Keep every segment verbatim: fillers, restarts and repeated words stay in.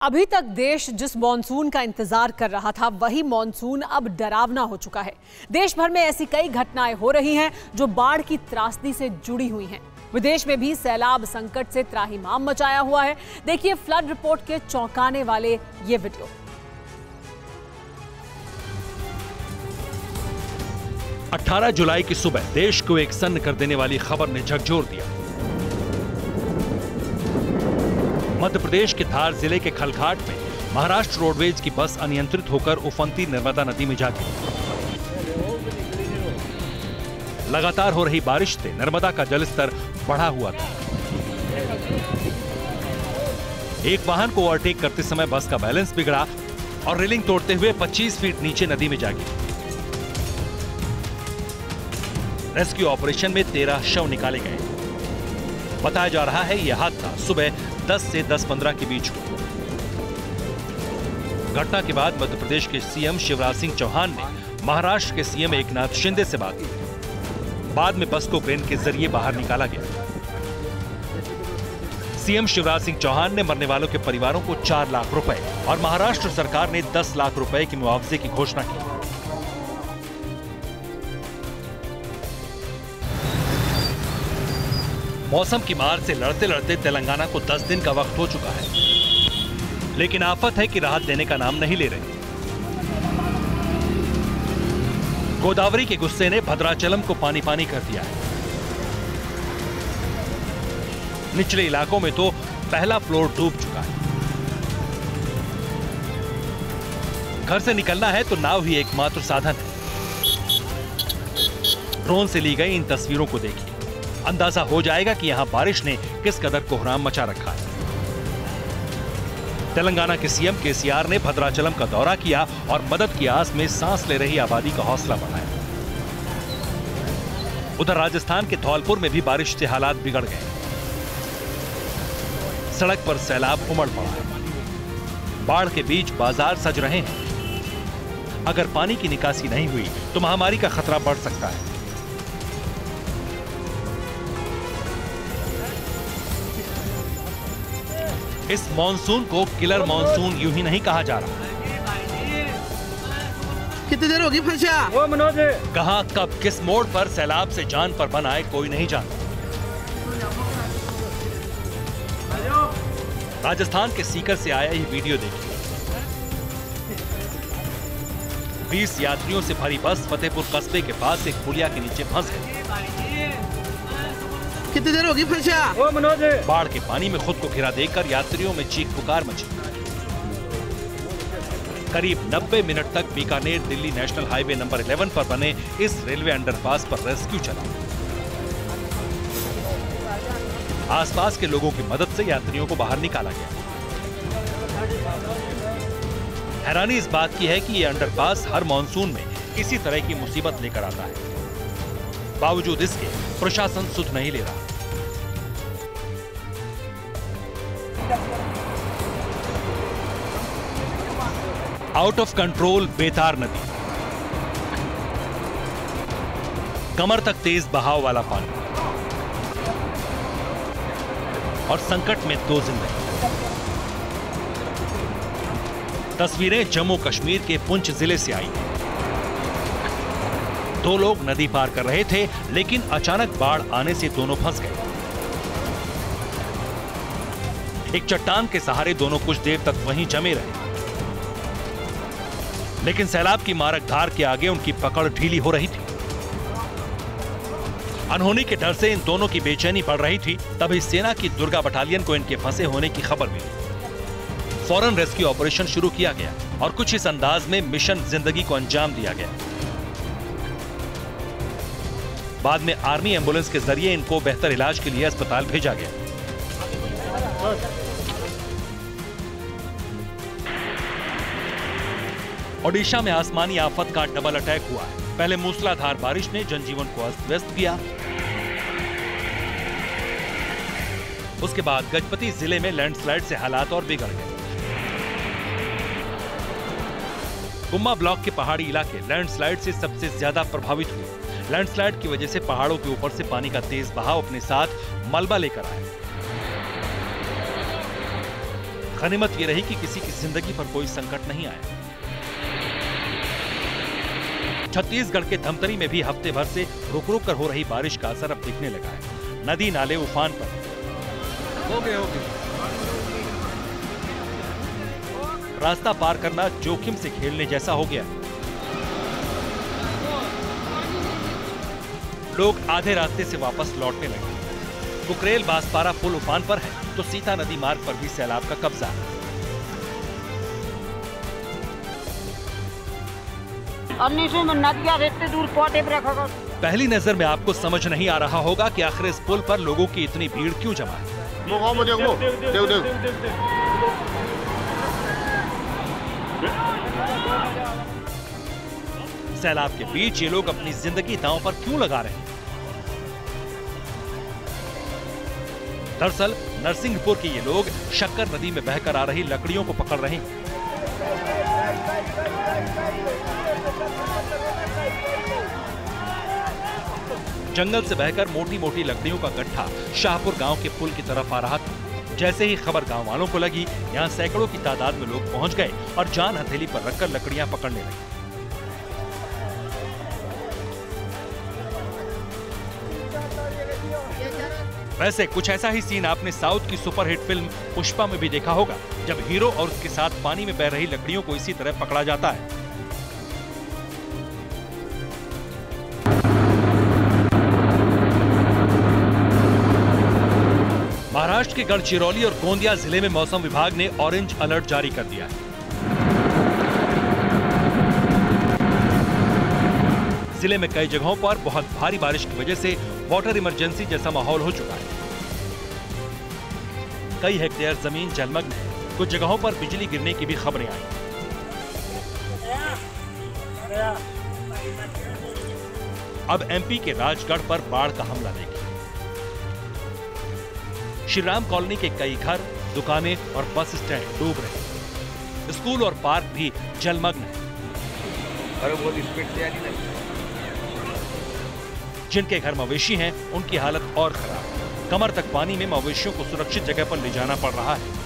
अभी तक देश जिस मॉनसून का इंतजार कर रहा था वही मॉनसून अब डरावना हो चुका है। देश भर में ऐसी कई घटनाएं हो रही हैं जो बाढ़ की त्रासदी से जुड़ी हुई हैं। विदेश में भी सैलाब संकट से त्राहिमाम मचाया हुआ है। देखिए फ्लड रिपोर्ट के चौंकाने वाले ये वीडियो। अठारह जुलाई की सुबह देश को एक सन्न कर देने वाली खबर ने झकझोर दिया। मध्य प्रदेश के धार जिले के खलघाट में महाराष्ट्र रोडवेज की बस अनियंत्रित होकर उफनती नर्मदा नदी में जा गिरी। लगातार हो रही बारिश से नर्मदा का जलस्तर बढ़ा हुआ था। एक वाहन को ओवरटेक करते समय बस का बैलेंस बिगड़ा और रेलिंग तोड़ते हुए पच्चीस फीट नीचे नदी में जा गिरी। रेस्क्यू ऑपरेशन में तेरह शव निकाले गए। बताया जा रहा है यह हादसा सुबह दस से दस पंद्रह के बीच हुआ। घटना के बाद मध्य प्रदेश के सीएम शिवराज सिंह चौहान ने महाराष्ट्र के सीएम एकनाथ शिंदे से बात की। बाद में बस को क्रेन के जरिए बाहर निकाला गया। सीएम शिवराज सिंह चौहान ने मरने वालों के परिवारों को चार लाख रुपए और महाराष्ट्र सरकार ने दस लाख रुपए की मुआवजे की घोषणा की। मौसम की मार से लड़ते लड़ते तेलंगाना को दस दिन का वक्त हो चुका है, लेकिन आफत है कि राहत देने का नाम नहीं ले रही। गोदावरी के गुस्से ने भद्राचलम को पानी पानी कर दिया है। निचले इलाकों में तो पहला फ्लोर डूब चुका है। घर से निकलना है तो नाव ही एकमात्र साधन है। ड्रोन से ली गई इन तस्वीरों को देखिए, अंदाजा हो जाएगा कि यहां बारिश ने किस कदर कोहराम मचा रखा है। तेलंगाना के सीएम केसीआर ने भद्राचलम का दौरा किया और मदद की आस में सांस ले रही आबादी का हौसला बढ़ाया। उधर राजस्थान के धौलपुर में भी बारिश से हालात बिगड़ गए। सड़क पर सैलाब उमड़ पड़ा है। बाढ़ के बीच बाजार सज रहे हैं। अगर पानी की निकासी नहीं हुई तो महामारी का खतरा बढ़ सकता है। इस मॉनसून को किलर मॉनसून यूं ही नहीं कहा जा रहा। कितनी देर होगी फंसा? वो मनोज कहां कब किस मोड़ पर सैलाब से जान पर बन आए कोई नहीं जानता। राजस्थान के सीकर से आया ये वीडियो देखिए। बीस यात्रियों से भरी बस फतेहपुर कस्बे के पास एक पुलिया के नीचे फंस गई। कितनी देर होगी फंसा? वो मनोज बाढ़ के पानी में खुद को घिरा देखकर यात्रियों में चीख पुकार मची। करीब नब्बे मिनट तक Bikaner Delhi national highway number ग्यारह पर बने इस रेलवे अंडरपास पर रेस्क्यू चला। आसपास के लोगों की मदद से यात्रियों को बाहर निकाला गया। हैरानी इस बात की है कि यह अंडरपास हर मॉनसून में किसी तरह की मुसीबत लेकर आता है। बावजूद इसके प्रशासन सुध नहीं ले रहा। आउट ऑफ कंट्रोल बेतार नदी, कमर तक तेज बहाव वाला पानी और संकट में दो जिंदगी। तस्वीरें जम्मू कश्मीर के पुंछ जिले से आई। दो लोग नदी पार कर रहे थे, लेकिन अचानक बाढ़ आने से दोनों फंस गए। एक चट्टान के सहारे दोनों कुछ देर तक वहीं जमे रहे, लेकिन सैलाब की मारक धार के आगे उनकी पकड़ ढीली हो रही थी। अनहोनी के डर से इन दोनों की बेचैनी बढ़ रही थी। तभी सेना की दुर्गा बटालियन को इनके फंसे होने की खबर मिली। फौरन रेस्क्यू ऑपरेशन शुरू किया गया और कुछ इस अंदाज में मिशन जिंदगी को अंजाम दिया गया। बाद में आर्मी एम्बुलेंस के जरिए इनको बेहतर इलाज के लिए अस्पताल भेजा गया। ओडिशा में आसमानी आफत का डबल अटैक हुआ है। पहले मूसलाधार बारिश ने जनजीवन को अस्त व्यस्त किया। उसके बाद गजपति जिले में लैंडस्लाइड से हालात और बिगड़ गए। गुम्मा ब्लॉक के पहाड़ी इलाके लैंडस्लाइड से सबसे ज्यादा प्रभावित हुए। लैंडस्लाइड की वजह से पहाड़ों के ऊपर से पानी का तेज बहाव अपने साथ मलबा लेकर आया। गनीमत ये रही कि किसी की जिंदगी पर कोई संकट नहीं आया। छत्तीसगढ़ के धमतरी में भी हफ्ते भर से रुक रुक कर हो रही बारिश का असर अब दिखने लगा है। नदी नाले उफान पर हो गए हो गए। रास्ता पार करना जोखिम से खेलने जैसा हो गया। लोग आधे रास्ते से वापस लौटने लगे। कुकरेल बांसपारा पुल उफान पर है तो सीता नदी मार्ग पर भी सैलाब का कब्जा है। पहली नजर में आपको समझ नहीं आ रहा होगा कि आखिर इस पुल पर लोगों की इतनी भीड़ क्यों जमा है। सैलाब के बीच ये लोग अपनी जिंदगी दांव पर क्यों लगा रहे हैं? दरअसल नरसिंहपुर के ये लोग शक्कर नदी में बहकर आ रही लकड़ियों को पकड़ रहे हैं। जंगल से बहकर मोटी मोटी लकड़ियों का गट्ठा शाहपुर गांव के पुल की तरफ आ रहा था। जैसे ही खबर गांव वालों को लगी, यहां सैकड़ों की तादाद में लोग पहुंच गए और जान हथेली पर रखकर लकड़ियां पकड़ने लगे। वैसे कुछ ऐसा ही सीन आपने साउथ की सुपरहिट फिल्म पुष्पा में भी देखा होगा, जब हीरो और उसके साथ पानी में बह रही लकड़ियों को इसी तरह पकड़ा जाता है। महाराष्ट्र के गढ़चिरौली और गोंदिया जिले में मौसम विभाग ने ऑरेंज अलर्ट जारी कर दिया है। जिले में कई जगहों पर बहुत भारी बारिश की वजह से वाटर इमरजेंसी जैसा माहौल हो चुका है। कई हेक्टेयर जमीन जलमग्न है। कुछ जगहों पर बिजली गिरने की भी खबरें आई। अब एमपी के राजगढ़ पर बाढ़ का हमला देखिए। श्रीराम कॉलोनी के कई घर, दुकानें और बस स्टैंड डूब रहे। स्कूल और पार्क भी जलमग्न है। जिनके घर मवेशी हैं, उनकी हालत और खराब। कमर तक पानी में मवेशियों को सुरक्षित जगह पर ले जाना पड़ रहा है।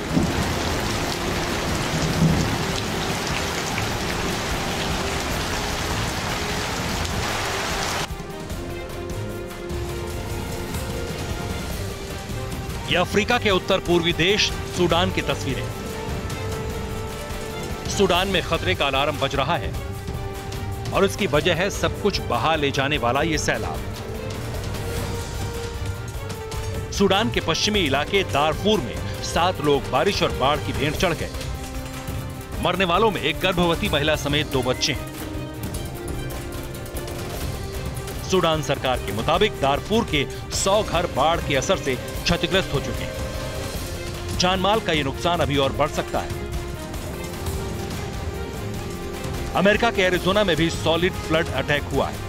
ये अफ्रीका के उत्तर पूर्वी देश सूडान की तस्वीरें। सूडान में खतरे का अलार्म बज रहा है और इसकी वजह है सब कुछ बहा ले जाने वाला ये सैलाब। सूडान के पश्चिमी इलाके दारफूर में सात लोग बारिश और बाढ़ की भेंट चढ़ गए। मरने वालों में एक गर्भवती महिला समेत दो बच्चे हैं। सूडान सरकार के मुताबिक दारफूर के सौ घर बाढ़ के असर से क्षतिग्रस्त हो चुके हैं। जानमाल का ये नुकसान अभी और बढ़ सकता है। अमेरिका के एरिजोना में भी सॉलिड फ्लड अटैक हुआ है।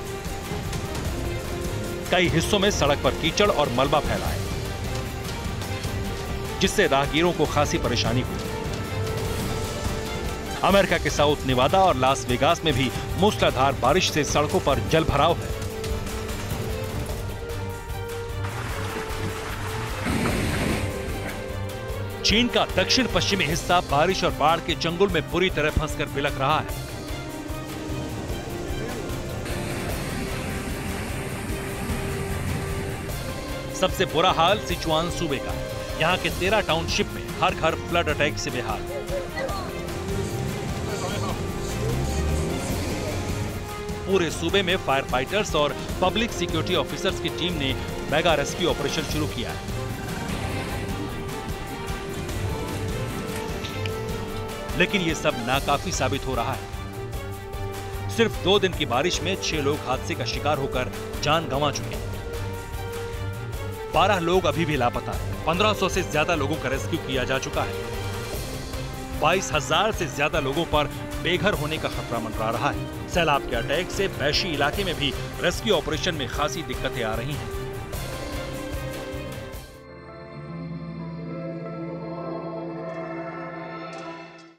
कई हिस्सों में सड़क पर कीचड़ और मलबा फैला है, जिससे राहगीरों को खासी परेशानी हुई। अमेरिका के साउथ नेवादा और लास वेगास में भी मूसलाधार बारिश से सड़कों पर जल भराव है। चीन का दक्षिण पश्चिमी हिस्सा बारिश और बाढ़ के चंगुल में बुरी तरह फंसकर बिलख रहा है। सबसे बुरा हाल सिचुआन सूबे का है। यहां के तेरह टाउनशिप में हर घर फ्लड अटैक से बेहाल। पूरे सूबे में फायर फाइटर्स और पब्लिक सिक्योरिटी ऑफिसर्स की टीम ने मेगा रेस्क्यू ऑपरेशन शुरू किया है। लेकिन ये सब नाकाफी साबित हो रहा है। सिर्फ दो दिन की बारिश में छह लोग हादसे का शिकार होकर जान गंवा चुके हैं। बारह लोग अभी भी लापता हैं। पंद्रह सौ से ज्यादा लोगों का रेस्क्यू किया जा चुका है। बाईस हजार से ज्यादा लोगों पर बेघर होने का खतरा मंडरा रहा है। सैलाब के अटैक से बैशी इलाके में भी रेस्क्यू ऑपरेशन में खासी दिक्कतें आ रही हैं।